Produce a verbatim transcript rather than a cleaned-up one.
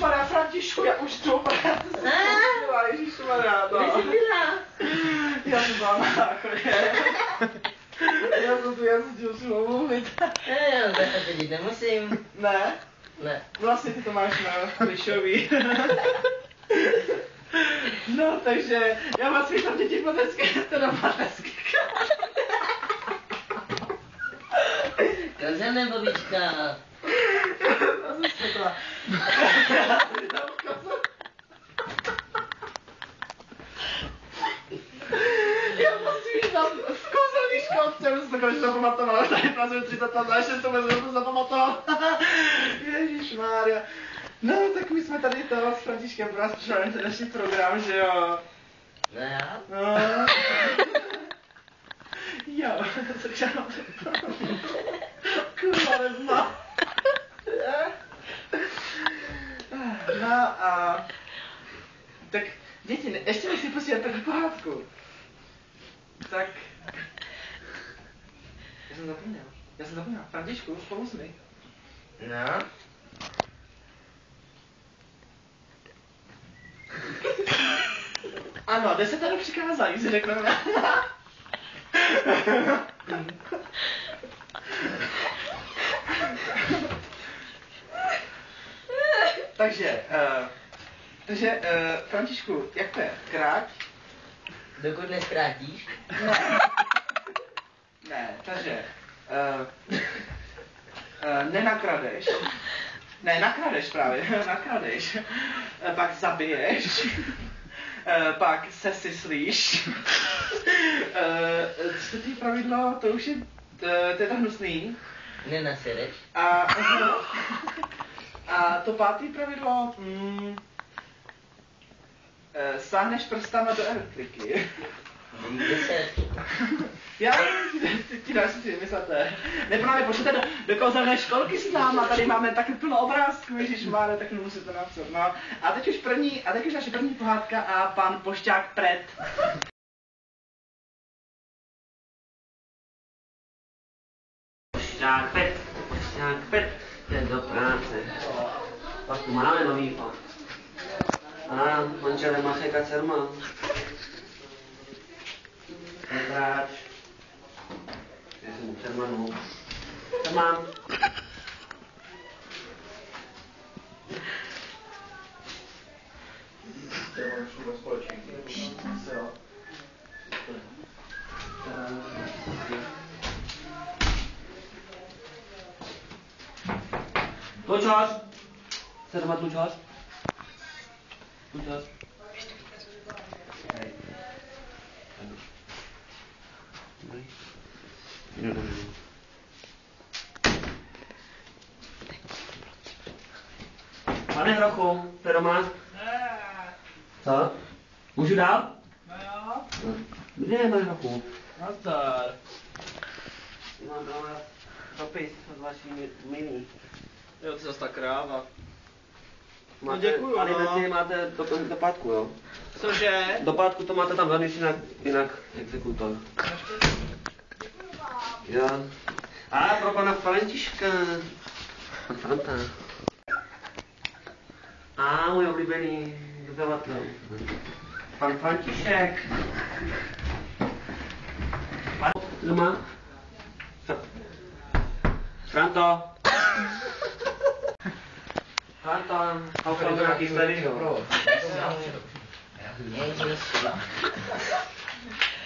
Ježišmarja, Františku, já už tu, já to jsem byla, Ježišmarja, no. Kde jsi byla? Já jsem byla na záchodě. Já jsem tu jazyčil šlo mluvit. Ne, já takhle teď nemusím. Ne? Ne. Vlastně ty to máš na klišový. No, takže já vás vítám děti v mateřské, teda v mateřské. Kozel nebo babička? Já jsem spotla. Já musím jít tam v kouzelný školce, už jsem to konečně zapamatovala, tady pracuji třicet let, a ještě jsem to zapamatovala. Ježišmária. No, tak my jsme tady to s Františkem pro nás přišli ten dnešní program, že jo? No já? No. Jo, takže já mám kurva nezná. No a... Tak, děti, ne, ještě než si pustíme první pohádku. Tak... Já jsem zapomněl. Já jsem zapomněl. Františku, spolu s mi. No? Ano, desetero přikázání si řekneme. takže, uh, takže, uh, Františku, jak to je? Kráť? Dokud neskrátíš? Ne. Ne, takže, uh, uh, nenakradeš. Ne, nakradeš právě, nakradeš. Uh, pak zabiješ. Uh, pak se syslíš. uh, čtvrtý pravidlo, to už je, uh, to je to hnusný. Nenasereš. A, uh, a to pátý pravidlo, mm, uh, sáhneš prstama do elektriky. Deset. Já ty, ti dáš si vymysleté. Ne, právě pošlete do, do kouzelné školky s náma, tady máme taky plno obrázků, ježišmáre, tak nemusíte napsat, no. A teď už první, a teď už naše první pohádka a pan Pošťák Pret. Pošťák Pet, Pošťák Pet, jde do práce. Pak tu máme nový pan. A manželem Macheka Cerman. Petráč. Já jsem u Cermanu. Cerman. Tlučoš! Cerman, tlučoš? Tlučoš? Hej. Dobrý. Jo, dobrý. Pane Hrochu, to je doma? Ne. Co? Můžu dál? No jo. No. Kde je, pane Hrochu? Nazdar. Mám doma dopis od vaší milí. Jo, to je zase ta kráva. Máte, děkuju, no. alimenty máte do, do pátku, jo? Cože? Do pátku to máte tam velmi jinak, jinak exekutor. Jo. A pro pana Františka. Pan Franta. A můj oblíbený dodavatel. Pan František. Pan doma. Franto. Franto. Koukám do nějaký sledy, jo. Ježiš.